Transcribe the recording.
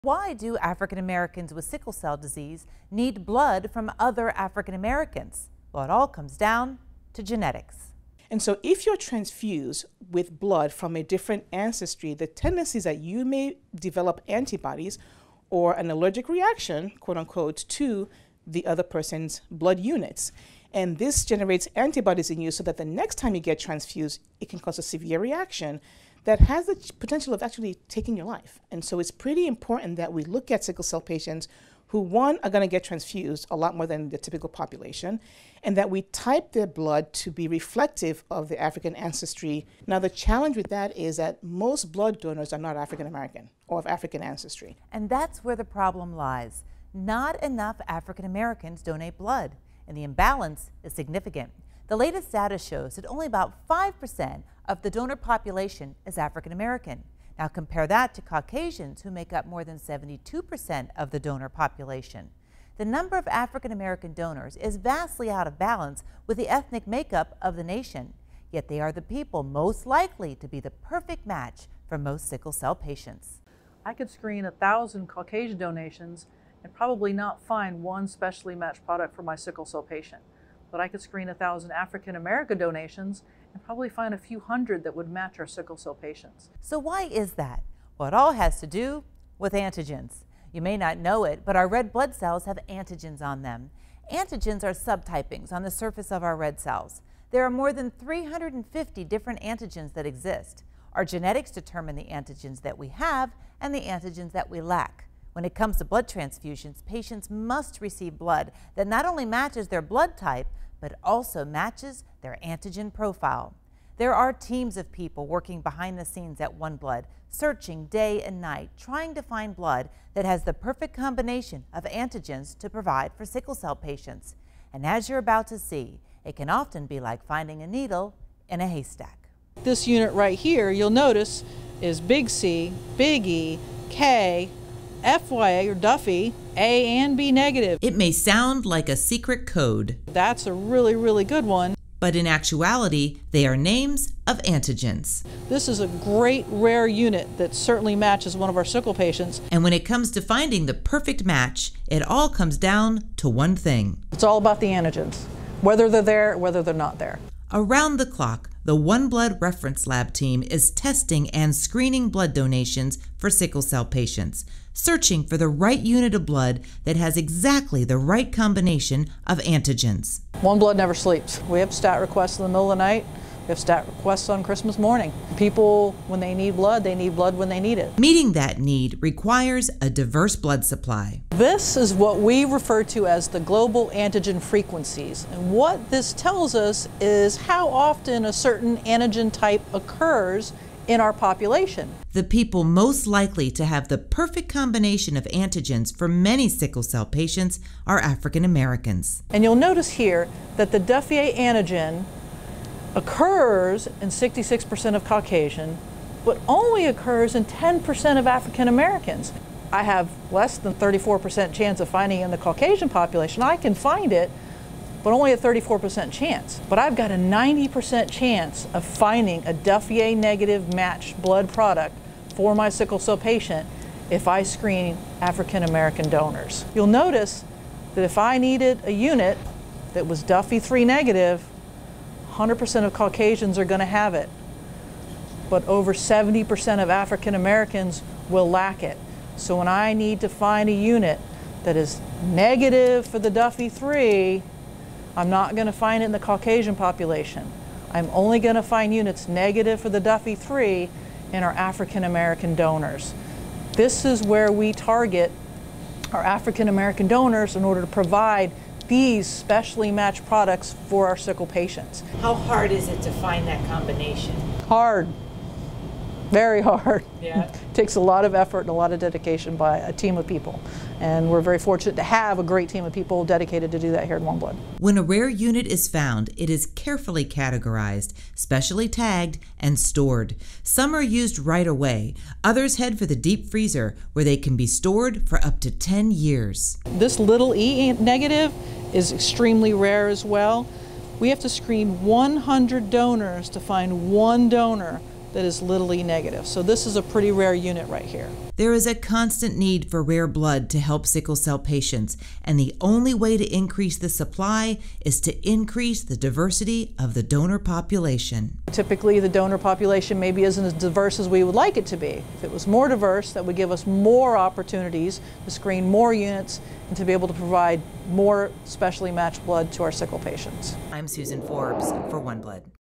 Why do African Americans with sickle cell disease need blood from other African Americans? Well, it all comes down to genetics. And so if you're transfused with blood from a different ancestry, the tendency is that you may develop antibodies or an allergic reaction, quote unquote, to the other person's blood units. And this generates antibodies in you so that the next time you get transfused, it can cause a severe reaction that has the potential of actually taking your life. And so it's pretty important that we look at sickle cell patients who, one, are going to get transfused a lot more than the typical population, and that we type their blood to be reflective of the African ancestry. Now, the challenge with that is that most blood donors are not African American or of African ancestry. And that's where the problem lies. Not enough African Americans donate blood, and the imbalance is significant. The latest data shows that only about 5% of the donor population is African American. Now compare that to Caucasians, who make up more than 72% of the donor population. The number of African American donors is vastly out of balance with the ethnic makeup of the nation, yet they are the people most likely to be the perfect match for most sickle cell patients. I could screen 1,000 Caucasian donations and probably not find one specially matched product for my sickle cell patient. But I could screen 1,000 African American donations and probably find a few hundred that would match our sickle cell patients. So why is that? Well, it all has to do with antigens. You may not know it, but our red blood cells have antigens on them. Antigens are subtypings on the surface of our red cells. There are more than 350 different antigens that exist. Our genetics determine the antigens that we have and the antigens that we lack. When it comes to blood transfusions, patients must receive blood that not only matches their blood type, but also matches their antigen profile. There are teams of people working behind the scenes at OneBlood, searching day and night, trying to find blood that has the perfect combination of antigens to provide for sickle cell patients. And as you're about to see, it can often be like finding a needle in a haystack. This unit right here, you'll notice, is big C, big E, K, FYA or Duffy, A and B negative. It may sound like a secret code. That's a really, really good one. But in actuality, they are names of antigens. This is a great rare unit that certainly matches one of our sickle patients. And when it comes to finding the perfect match, it all comes down to one thing. It's all about the antigens, whether they're there, whether they're not there. Around the clock, the OneBlood Reference Lab team is testing and screening blood donations for sickle cell patients, searching for the right unit of blood that has exactly the right combination of antigens. OneBlood never sleeps. We have stat requests in the middle of the night. We have stat requests on Christmas morning. People, when they need blood when they need it. Meeting that need requires a diverse blood supply. This is what we refer to as the global antigen frequencies. And what this tells us is how often a certain antigen type occurs in our population. The people most likely to have the perfect combination of antigens for many sickle cell patients are African Americans. And you'll notice here that the Duffy antigen occurs in 66% of Caucasian, but only occurs in 10% of African Americans. I have less than 34% chance of finding it in the Caucasian population. I can find it, but only a 34% chance. But I've got a 90% chance of finding a Duffy negative matched blood product for my sickle cell patient if I screen African American donors. You'll notice that if I needed a unit that was Duffy 3 negative, 100% of Caucasians are going to have it, but over 70% of African Americans will lack it. So when I need to find a unit that is negative for the Duffy 3, I'm not going to find it in the Caucasian population. I'm only going to find units negative for the Duffy 3 in our African American donors. This is where we target our African American donors in order to provide these specially matched products for our sickle patients. How hard is it to find that combination? Hard. Very hard. Yeah. It takes a lot of effort and a lot of dedication by a team of people. And we're very fortunate to have a great team of people dedicated to do that here at OneBlood. When a rare unit is found, it is carefully categorized, specially tagged, and stored. Some are used right away. Others head for the deep freezer, where they can be stored for up to 10 years. This little E negative is extremely rare as well. We have to screen 100 donors to find one donor that is little e negative. So this is a pretty rare unit right here. There is a constant need for rare blood to help sickle cell patients, and the only way to increase the supply is to increase the diversity of the donor population. Typically, the donor population maybe isn't as diverse as we would like it to be. If it was more diverse, that would give us more opportunities to screen more units and to be able to provide more specially matched blood to our sickle patients. I'm Susan Forbes for OneBlood.